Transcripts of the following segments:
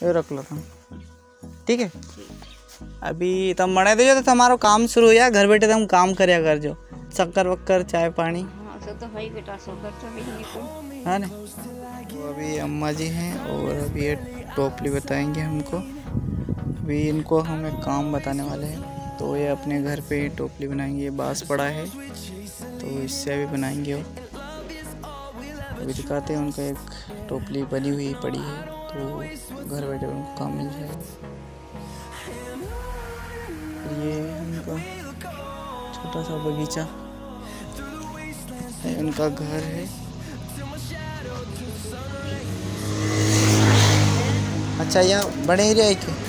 ये रख लो तुम, ठीक है। अभी तुम बने दे जो तो तुम्हारा काम शुरू हो जाए, घर बैठे तुम काम करया कर जो, शक्कर वक्कर चाय पानी। हाँ तो भाई बेटा शक्कर तो नहीं है ना। तो अभी अम्मा जी हैं और अभी ये टोपली बताएंगे हमको। अभी इनको हम एक काम बताने वाले हैं, तो ये अपने घर पे ही टोपली बनाएंगे। ये बांस पड़ा है तो इससे अभी बनाएंगे वो। अभी दिखाते हैं उनका एक टोपली बनी हुई पड़ी है, तो घर बैठे उनको काम मिल जाएगा। ये उनका छोटा सा बगीचा है, उनका घर है। अच्छा यहाँ बड़े एरिया है क्या?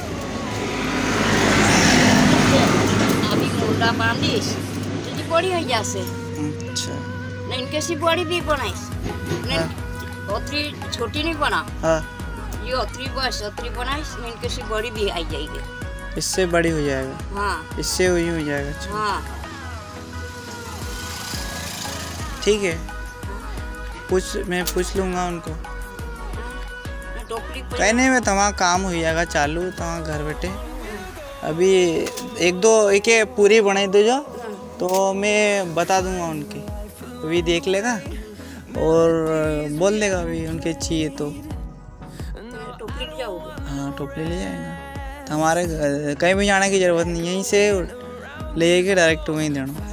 अभी मुर्गा बांधिस तुझी बड़ी हो जासे। अच्छा नहीं कैसी बड़ी भी बनाइस नहीं, ओतरी छोटी नहीं बना। हाँ ये ओतरी बस ओतरी बनाइस नहीं कैसी बड़ी भी आई जाएगी। इससे बड़ी हो जाएगा। हाँ इससे वही हो जाएगा। अच्छा हाँ ठीक है, मैं पूछ लूँगा उनको। टोपली कहने में तुम्हारा काम हो जाएगा चालू, तुम्हारा घर बैठे। अभी एक पूरी बनाई दो जो, तो मैं बता दूंगा उनकी, अभी देख लेगा और बोल देगा अभी उनके चाहिए तो। टोपली ले जाओगे? हाँ टोपली ले जाएगा। हमारे कहीं भी जाने की ज़रूरत नहीं है, यहीं से ले जाके डायरेक्ट वहीं देना।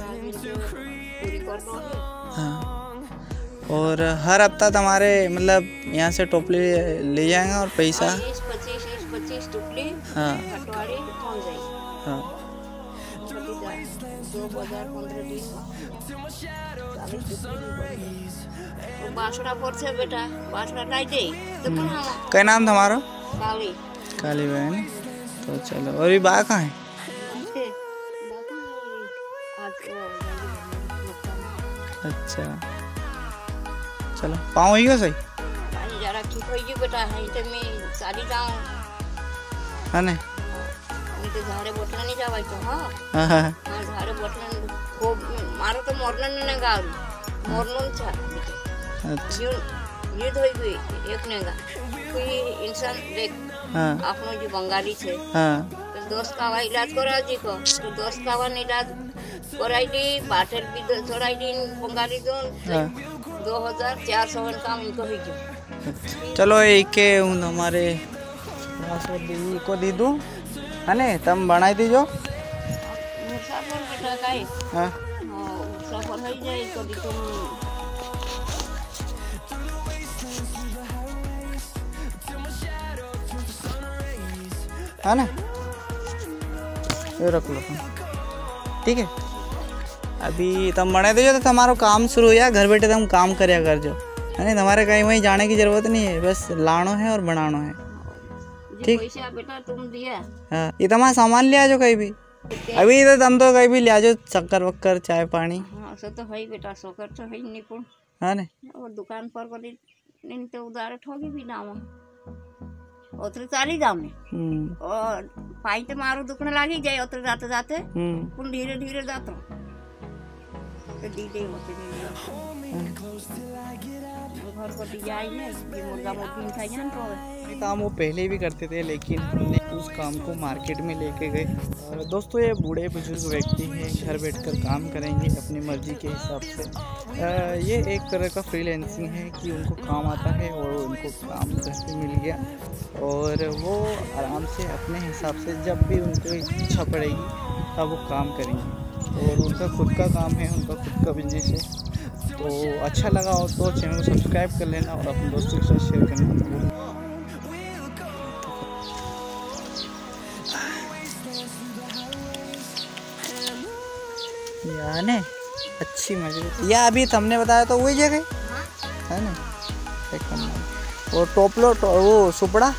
हाँ और हर हफ्ता तुम्हारे मतलब यहाँ से टोपली ले जाएंगे और पैसा 25 टोपली हाँ कटवाड़ी पहुँच जाएगी। हाँ 2015 बासड़ा पर से बेटा बासड़ा लाई दे तो क्या नाम तुम्हारा? काली काली बहन। तो चलो, और ये बा कहाँ है? अच्छा चलो, पाँव ही हो सही जरा ठीक होगी बेटा। है तो मैं सारी जाऊँ है ना। मैं तो झारे बोटला नहीं जावाई तो। हाँ हाँ हाँ हाँ झारे बोटला को मारो तो मोरना नहीं गाँव मोरनों था। अच्छा ये तो ही एक नेगा कोई इंसान देख हाँ आपनो जो बंगाली छे हाँ तो दोस्त का इलाज करा जी को तो दोस्त का इलाज कराई दी बाटर भी छोड़ाई दी बंगाली दोन 2400 काम इनको भी जो। चलो एक के हूँ हमारे दीदी को दे दूँ है ना, तुम बनाई दीजो। मुसाफिर बेटा का है। हाँ मुसाफिर है जाए तो दी तुम है ना, ये रख लो तुम, ठीक है। अभी तुम बने दे जो तो तुम्हारा काम शुरू हो जाए, घर बैठे तुम काम करया कर जो, है ना। तुम्हारे कहीं वहीं जाने की जरूरत नहीं है, बस लानो है और बनाना है, ठीक। पैसा बेटा तुम दिया। हाँ ये तुम्हारा सामान ले आ जाओ कहीं भी। अभी तो तुम तो कहीं भी ले आ जाओ, शक्कर वक्कर चाय पानी। हाँ सो तो भाई बेटा शक्कर तो है निपुण है ना। और दुकान पर बड़ी नहीं तो उधार ठोगी भी दाम उतरे सारी दाम में और पाई तो मारो दुखने लागी जाए उतरे जाते जाते पुन धीरे धीरे जाता तो दीदे होते घर को डिजाइन है ये मुर्गा मुर्गी खाई जान तो काम वो पहले भी करते थे, लेकिन हमने उस काम को मार्केट में लेके गए। और दोस्तों ये बूढ़े बुजुर्ग व्यक्ति हैं, घर बैठकर काम करेंगे अपनी मर्जी के हिसाब से। ये एक तरह का फ्रीलांसिंग है कि उनको काम आता है और उनको काम घर पे मिल गया और वो आराम से अपने हिसाब से जब भी उनको इच्छा पड़ेगी तब वो काम करेंगे। और उनका खुद का काम है, उनका खुद का बिजनेस है। तो अच्छा लगा हो तो चैनल को सब्सक्राइब कर लेना और अपने दोस्तों के साथ शेयर करना मत भूलना। यार ने अच्छी मजे या अभी तुमने बताया तो वही जगह है ना, एक नंबर। और टोपलो वो सुपड़ा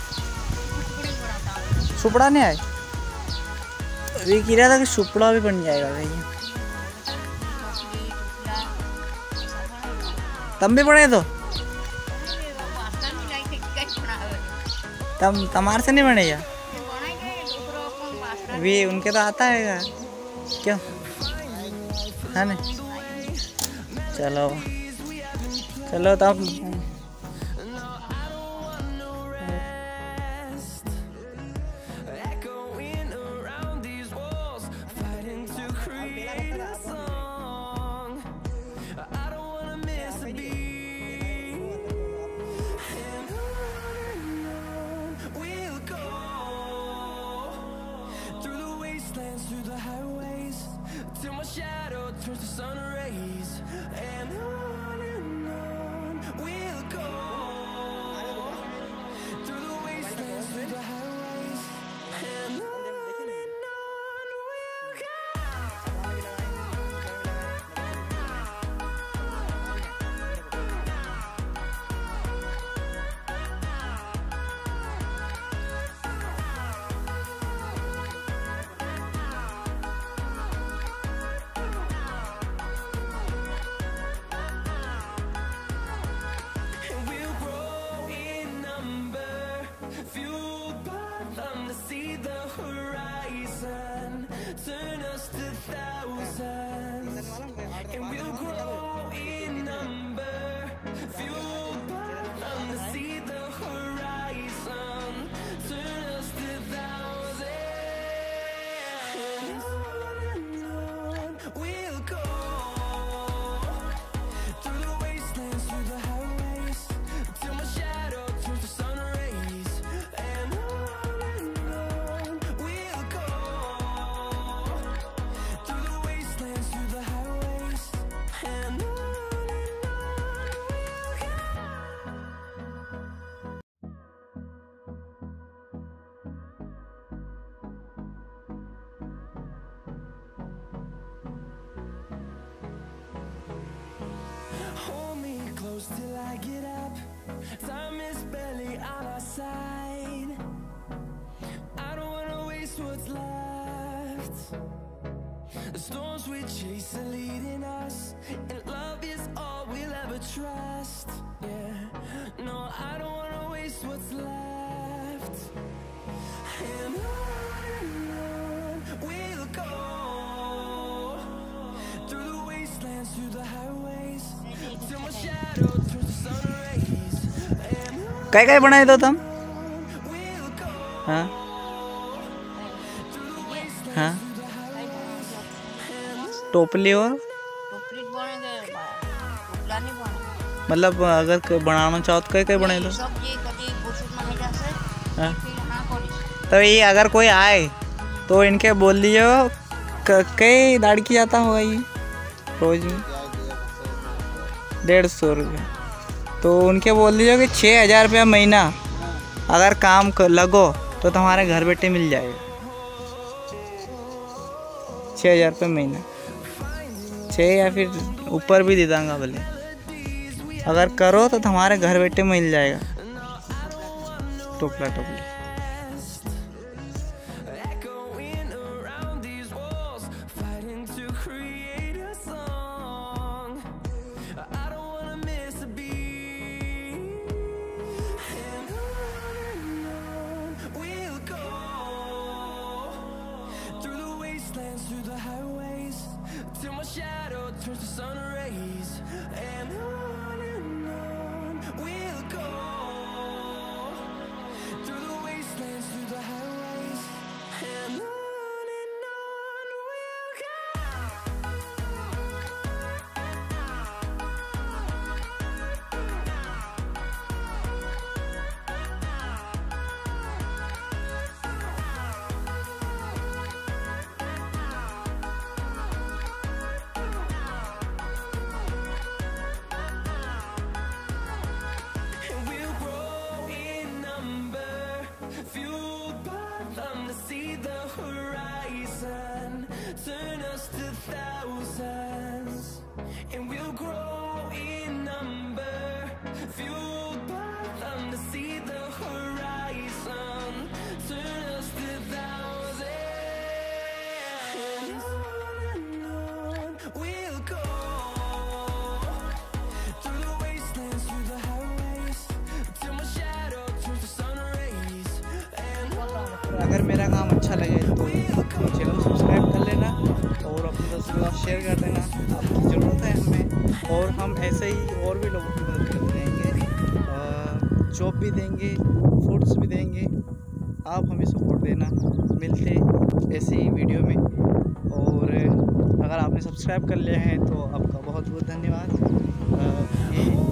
नहीं आए, अभी कह रहा था कि सुपड़ा भी बन जाएगा भैया। तुम भी पढ़े तो तमार से नहीं बनेगा अभी, उनके तो आता है क्यों, है ना। चलो चलो तब shadow turns to sun rays, and on we'll go through the wastelands, through the highways, and on we'll go. Turn us to thousands, and we'll grow in number, fueled by them to see the horizon. Turn us to thousands, and on we'll go through the wastelands, through the highways, till my shadow turns to sun rays, and on we'll go. Hold me close till I get up. Time is barely on our side. I don't wanna waste what's left. The storms we chase are leading us, and love is all we'll ever trust. Yeah, no, I don't wanna waste what's left. And on we'll go through the wastelands, through the highways, till my shadow turns to sun rays, and on काय काय बनाए तो तुम? we'll go हाँ through the wastelands, हाँ, through the highways, टोपली और टोपली बनेंगे, टोपला नहीं बने। मतलब अगर बनाना चाहो तो कई कई बने दो। सब ये कभी बुजुर्ग महिला से हाँ, फिर हाँ कॉलेज तो ये अगर कोई आए तो इनके बोल दियो कई दाढ़ की जाता होगा ये रोज में 150 रुपये। तो उनके बोल दीजिए कि 6000 रुपया महीना अगर काम लगो तो तुम्हारे घर बैठे मिल जाएगा। 6000 रुपये महीना, 6 या फिर ऊपर भी दे दूँगा भले। अगर करो तो तुम्हारे घर बैठे मिल जाएगा टोपला टोपली। echoing around these walls, fighting to create a song. I don't wanna miss a beat, and on we'll go through the wastelands, through the highways, till my shadow turns to sun rays, and on we'll go through the wastelands, through the highways, and on we'll go. And we'll grow in number, fueled by them to see the horizon. Turn us to thousands, and we'll grow in number, fueled by them to see the horizon. Turn us to thousands, and on we'll go through the wastelands, through the highways, till my shadow turns to sun rays, and अगर मेरा काम अच्छा लगे तो channel subscribe कर लेना और अपने दोस्तों के साथ शेयर कर देना। आपकी ज़रूरत है हमें, और हम ऐसे ही और भी लोगों की मदद करते रहेंगे, जॉब भी देंगे, फूड्स भी देंगे। आप हमें सपोर्ट देना। मिलते ऐसे ही वीडियो में, और अगर आपने सब्सक्राइब कर लिया है तो आपका बहुत बहुत धन्यवाद। ये